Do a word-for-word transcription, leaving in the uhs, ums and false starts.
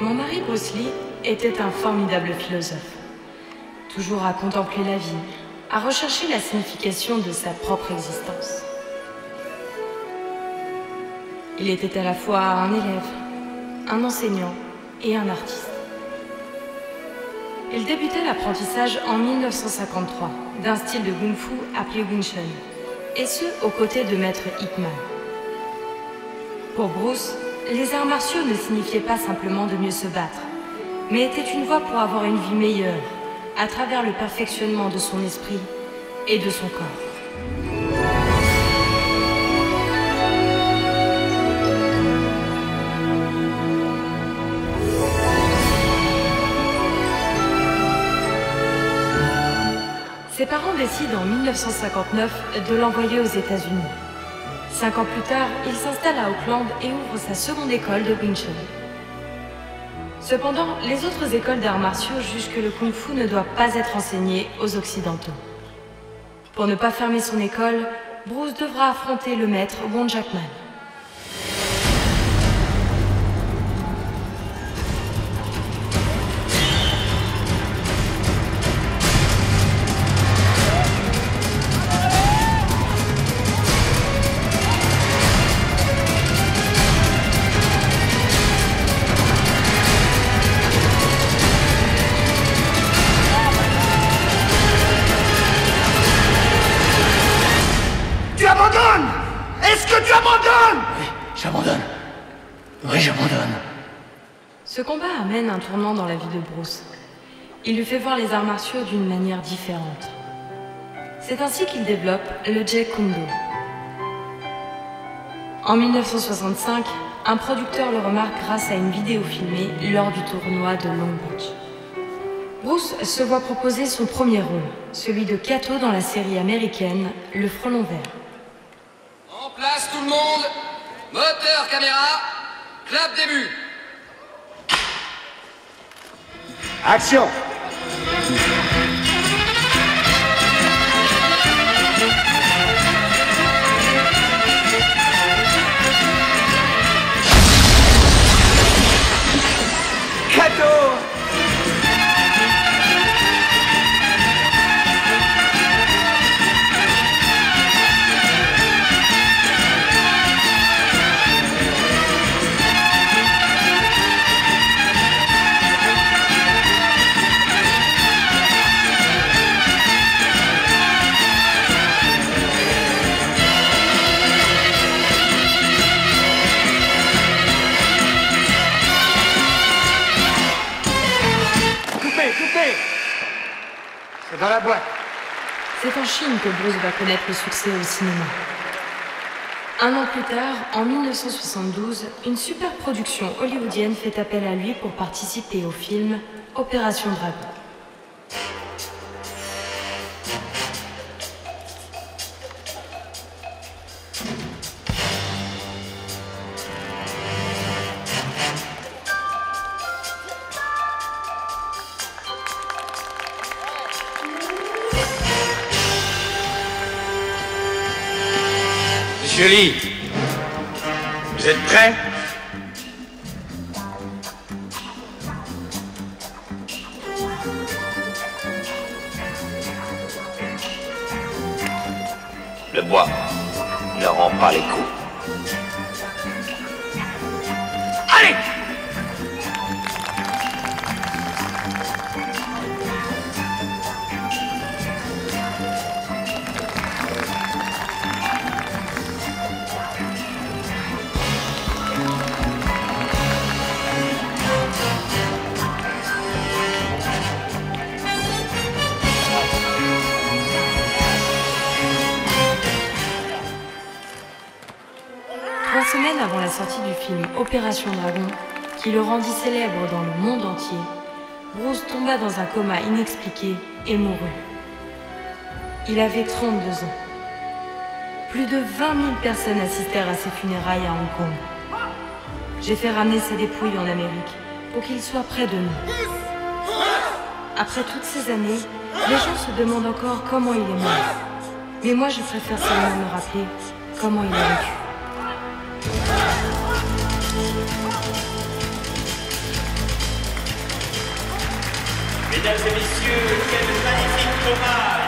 Mon mari Bruce Lee était un formidable philosophe, toujours à contempler la vie, à rechercher la signification de sa propre existence. Il était à la fois un élève, un enseignant et un artiste. Il débutait l'apprentissage en mille neuf cent cinquante-trois d'un style de Kung Fu appelé Wing Chun, et ce, aux côtés de maître Ip Man. Pour Bruce, les arts martiaux ne signifiaient pas simplement de mieux se battre, mais étaient une voie pour avoir une vie meilleure, à travers le perfectionnement de son esprit et de son corps. Ses parents décident en mille neuf cent cinquante-neuf de l'envoyer aux États-Unis. Cinq ans plus tard, il s'installe à Auckland et ouvre sa seconde école de Wing Chun. Cependant, les autres écoles d'arts martiaux jugent que le Kung Fu ne doit pas être enseigné aux Occidentaux. Pour ne pas fermer son école, Bruce devra affronter le maître Won Jackman. J'abandonne. Oui, j'abandonne. Ce combat amène un tournant dans la vie de Bruce. Il lui fait voir les arts martiaux d'une manière différente. C'est ainsi qu'il développe le Jeet Kune Do. En mille neuf cent soixante-cinq, un producteur le remarque grâce à une vidéo filmée lors du tournoi de Long Beach. Bruce se voit proposer son premier rôle, celui de Kato dans la série américaine Le Frelon Vert. En place tout le monde. Moteur, caméra, clap début. Action. Kato. C'est dans la boîte. C'est en Chine que Bruce va connaître le succès au cinéma. Un an plus tard, en mille neuf cent soixante-douze, une super production hollywoodienne fait appel à lui pour participer au film Opération Dragon. Monsieur Lee, vous êtes prêts? Le bois ne rend pas les coups. Allez! Trois semaines avant la sortie du film Opération Dragon, qui le rendit célèbre dans le monde entier, Bruce tomba dans un coma inexpliqué et mourut. Il avait trente-deux ans. Plus de vingt mille personnes assistèrent à ses funérailles à Hong Kong. J'ai fait ramener ses dépouilles en Amérique pour qu'il soit près de nous. Après toutes ces années, les gens se demandent encore comment il est mort. Mais moi, je préfère seulement me rappeler comment il a vécu. Mesdames et messieurs, quel magnifique hommage